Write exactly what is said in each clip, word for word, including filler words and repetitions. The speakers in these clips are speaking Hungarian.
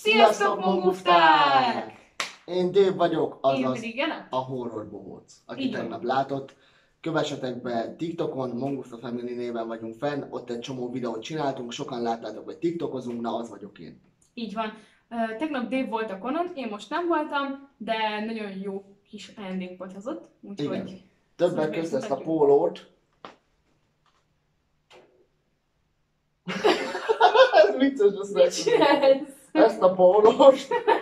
Sziasztok, mongufták! Én Dave vagyok, Én azaz pedig Jana. a horror bohóc, aki Így van. tegnap látott. Kövessetek be TikTokon, Mongufta Family néven vagyunk fenn, ott egy csomó videót csináltunk, sokan láttátok, hogy TikTokozunk, na az vagyok én. Így van. Uh, tegnap Dave volt a konon, én most nem voltam, de nagyon jó kis ajándékot hozott. Igen. Úgyhogy... Többek közt ezt a pólót. Ez vicces, ezt Mit csinálsz? Ezt a pólót.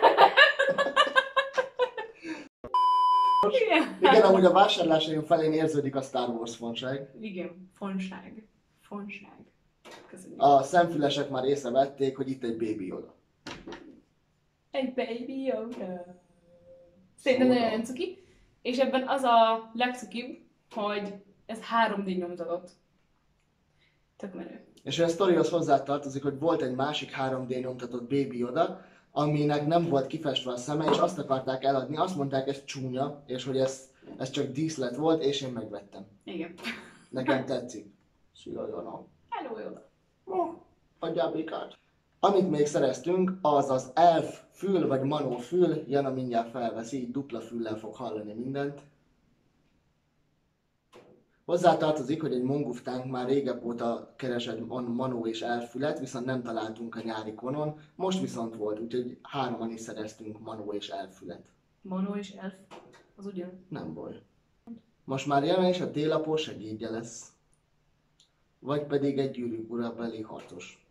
Igen. Igen, amúgy a vásárlásaim felén érződik a Star Wars fonság. Igen, fonság. Fonság. Köszönjük. A szemfülesek már észrevették, hogy itt egy Baby Yoda. Egy baby Yoda. Szerintem Szóval. nagyon cuki. És ebben az a legcukibb, hogy ez három dé nyomtatott. Tök menő. És a sztorihoz hozzátartozik, hogy volt egy másik három dé nyomtatott Baby Yoda, aminek nem volt kifestve a szeme, és azt akarták eladni, azt mondták, ez csúnya, és hogy ez, ez csak díszlet volt, és én megvettem. Igen. Nekem tetszik. Szia, Jana. Hello, Yoda. Oh, adjál békát. Amit még szereztünk, az az elf fül, vagy manó fül. Jana mindjárt felveszi, így dupla füllel fog hallani mindent. Hozzátartozik, hogy egy monguftánk már régebb óta keresett manó és elf fület, viszont nem találtunk a nyári konon. Most viszont volt, úgyhogy hároman is szereztünk manó és elf fület. Manó és elf. Az ugyan. Nem baj. Most már Jana és a télapó segédje lesz. Vagy pedig egy gyűrűk ura belé harcos.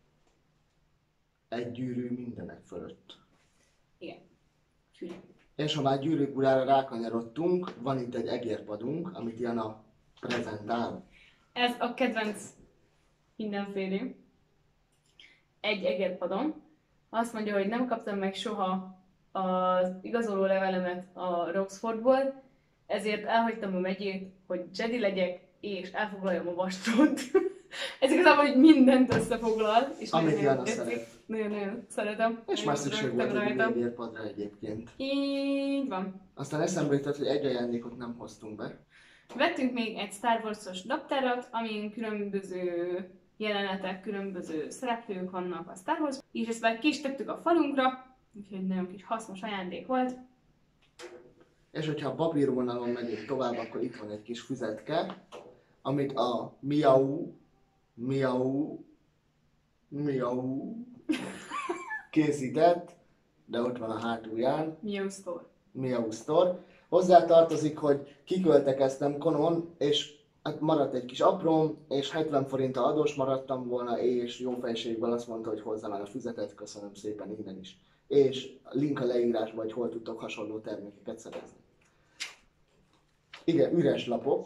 Egy gyűrű mindenek fölött. Igen. Fülű. És ha már gyűrűk urára rákanyarodtunk, van itt egy egérpadunk, amit Jana prezentál. Ez a kedvenc mindenfélé. Egy egérpadon. Azt mondja, hogy nem kaptam meg soha az igazoló levelemet a Roxfordból, ezért elhagytam a megyét, hogy Jedi legyek, és elfoglaljam a vastrót. Ez igazából, hogy mindent összefoglal, és Amit nagyon Jana tetszik. szeret. Nagyon-nagyon szeretem. És már szükség volt Rögtön egy rajta. egérpadra egyébként. Így van. Aztán eszembe jutott, hogy egy ajándékot nem hoztunk be. Vettünk még egy Star Wars-os naptárat, amin különböző jelenetek, különböző szereplők vannak a Star Wars, és ezt már ki is tettük a falunkra, úgyhogy nagyon kis hasznos ajándék volt. És hogyha a papírvonalon megyünk tovább, akkor itt van egy kis füzetke, amit a Miau, Miau, Miau készített, de ott van a hátulján, Miau Store. Miau Store. Hozzá tartozik, hogy kiköltekeztem konon, és hát maradt egy kis apróm, és hetven forinttal adós maradtam volna, és jó fejségből azt mondta, hogy hozzám el a füzetet, köszönöm szépen innen is. És link a leírásban, hogy hol tudtok hasonló termékeket szerezni. Igen, üres lapok.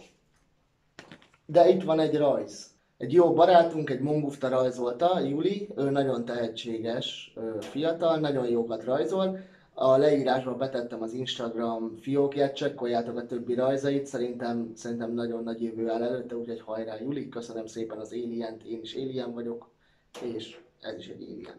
De itt van egy rajz. Egy jó barátunk, egy mongufta rajzolta, Juli, ő nagyon tehetséges fiatal, nagyon jókat rajzol. A leírásba betettem az Instagram fiókját, csekkoljátok a többi rajzait, szerintem, szerintem nagyon nagy jövő áll előtte, úgyhogy hajrá Juli, köszönöm szépen az Alien-t, én is Alien vagyok, és ez is egy Alien.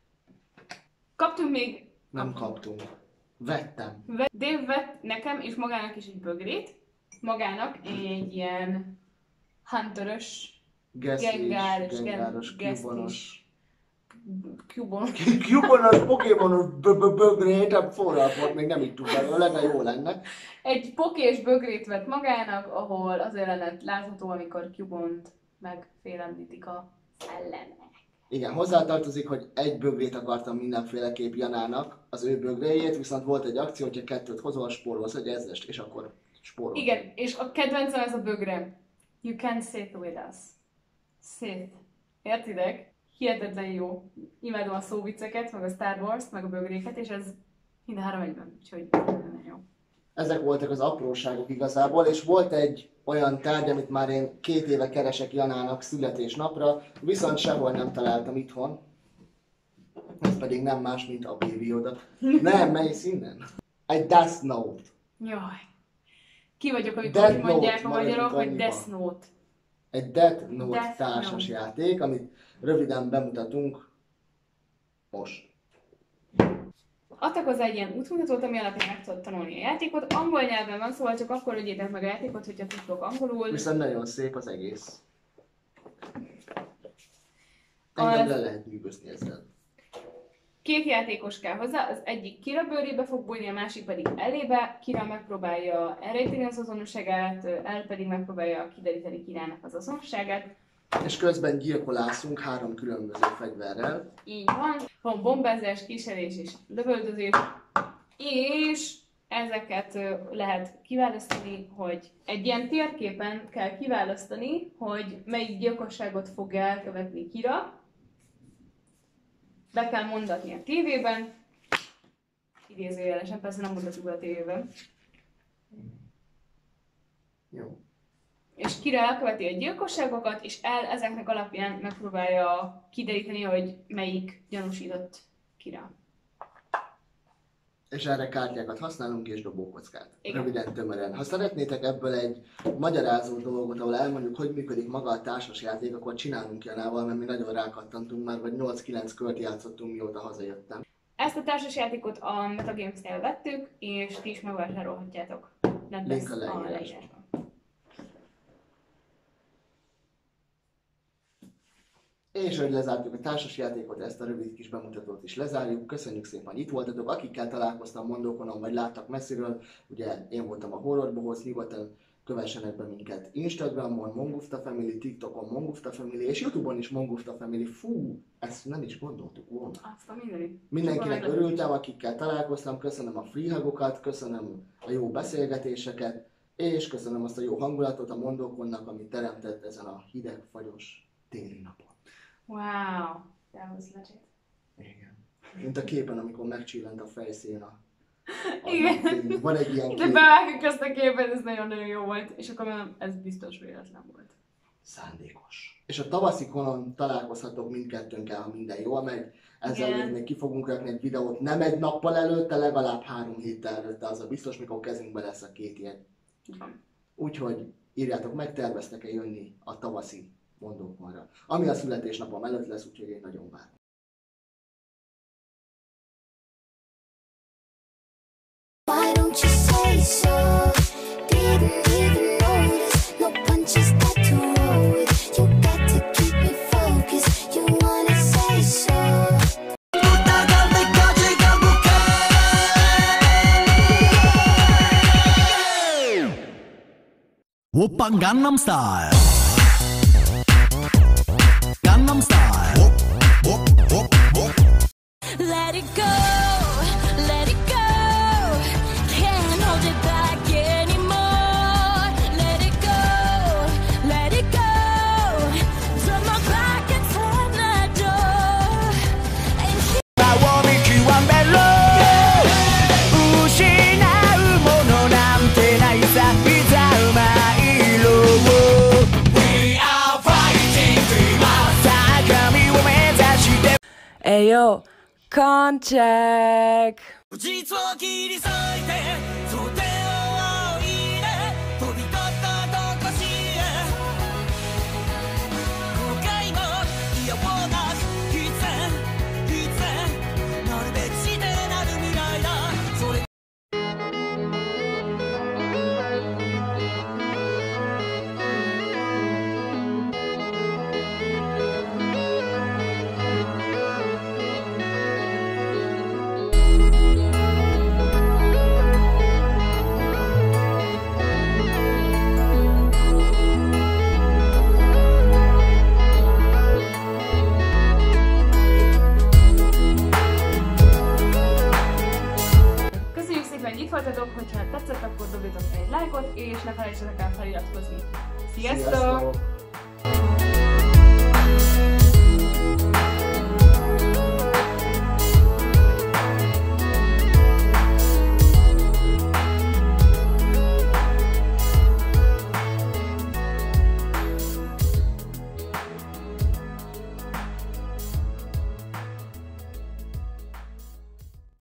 Kaptunk még... Nem kaptunk. Vettem. Dave vett nekem és magának is egy bögrét. Magának egy ilyen hunterös, gengáros, gengáros, gesztis, kubonos. kubonos. Kubonos, pokémonos bögrét, hát forralt volt, még nem ittuk belőle, de jó lenne. Egy pokés bögrét vett magának, ahol az jelenet látható, amikor Cubont megfélemlítik a szellemek. Igen, hozzátartozik, hogy egy bögrét akartam mindenféleképp Janának, az ő bögréjét, viszont volt egy akció, hogyha kettőt hozol, spórolsz egy ezrest, és akkor spórolsz. Igen, és a kedvencem ez a bögrem. You can sit with us. Sit. Értitek? Hihetetlen jó. Imádom a szóvicceket, meg a Star Wars-t, meg a bögréket, és ez mind a három egyben, úgyhogy nagyon jó. Ezek voltak az apróságok igazából, és volt egy olyan tárgy, amit már én két éve keresek Janának születésnapra, viszont sehol nem találtam itthon. Ez pedig nem más, mint a Baby Yoda. Nem, mész innen. Egy Death Note. Jaj. Ki vagyok, amikor Death úgy mondják Note, a magyarok, hogy maradjunk Death Note. Egy Death Note Death társas Note. játék, amit röviden bemutatunk most. Adtak hozzá egy ilyen útmutatót, ami alapján meg tudod tanulni a játékot. Angol nyelven van, szóval csak akkor vegyétek meg a játékot, hogyha tudtok angolul. Viszont nagyon szép az egész. Engem Az- le lehet nyűgözni ezzel. Két játékos kell hozzá, az egyik Kira bőrébe fog bújni, a másik pedig elébe. Kira megpróbálja elrejteni az azonosságát, el pedig megpróbálja kideríteni Kirának az azonosságát. És közben gyilkolászunk három különböző fegyverrel. Így van. Van bombázás, kísérés és lövöldözés. És ezeket lehet kiválasztani, hogy egy ilyen térképen kell kiválasztani, hogy melyik gyilkosságot fog elkövetni Kira. Be kell mondatni a tévében. Idézőjelesen, persze nem mondhatjuk be a tévében. Jó. És Kira elköveti a gyilkosságokat, és el ezeknek alapján megpróbálja kideríteni, hogy melyik gyanúsított Kira. És erre kártyákat használunk és dobókockát. Igen. Röviden, tömören. Ha szeretnétek ebből egy magyarázó dolgot, ahol elmondjuk, hogy működik maga a társasjáték, akkor csinálunk Janával, mert mi nagyon rákattantunk már, vagy nyolc-kilenc kört játszottunk, mióta hazajöttem. Ezt a társasjátékot a Metagames-nél vettük, és ti is megvásárolhatjátok. Nem Link a lesz a leírásban. leírásban. És hogy lezártuk a társasjátékot, ezt a rövid kis bemutatót is lezárjuk. Köszönjük szépen, hogy itt voltatok. Akikkel találkoztam Mondókonon, vagy láttak messziről, ugye én voltam a Horrorbohóc, nyugodtan kövessenek be minket Instagramon, Mongufta Family, TikTokon, Mongufta Family, és Youtube-on is Mongufta Family. Fú, ezt nem is gondoltuk volna. Azt a mindenit. Mindenkinek örültem, akikkel találkoztam, köszönöm a freehugokat, köszönöm a jó beszélgetéseket, és köszönöm azt a jó hangulatot a Mondókonnak, amit teremtett ezen a hideg, fagyos téli napon. Wow, that was legit. Igen. Mint a képen, amikor megcsillent a fejszín a... a Igen. napfény. Van egy ilyen De kép. bevágjuk ezt a képet, ez nagyon-nagyon jó volt, és akkor mondom, ez biztos véletlen volt. Szándékos. És a tavaszi konon találkozhatok mindkettőnkkel, ha minden jól megy. Ezzel Igen. még ki fogunk rakni egy videót, nem egy nappal előtte, legalább három héttel előtte, az a biztos, mikor kezünkben lesz a két ilyen. Igen. Úgyhogy írjátok meg, terveztek-e jönni a tavaszi Mondókonra. Ami a születésnapom előtt lesz, úgyhogy én nagyon várom. Why don't you say so? Didn't even notice. No punches got to roll with. You got to keep me focused. You wanna say so? 오빤 강남 스타일 강남 스타일 Let it go, let it go. Can't hold it back anymore. Let it go, let it go. Turn my back and slam that door. And 마음이 귀한 멜로失うものなんてないさいざまいろ We are fighting dreamers 高みを目指して Ayo, contact. 実を切り裂いて袖を追いで飛び立ったどこしへ後悔もいやもなく必然必然なるべくしてなる未来だそれ Köszönjük szépen, hogy itt voltatok, hogyha tetszett, akkor dobjatok egy lájkot, és ne felejtsetek el feliratkozni. Sziasztok! Sziasztok!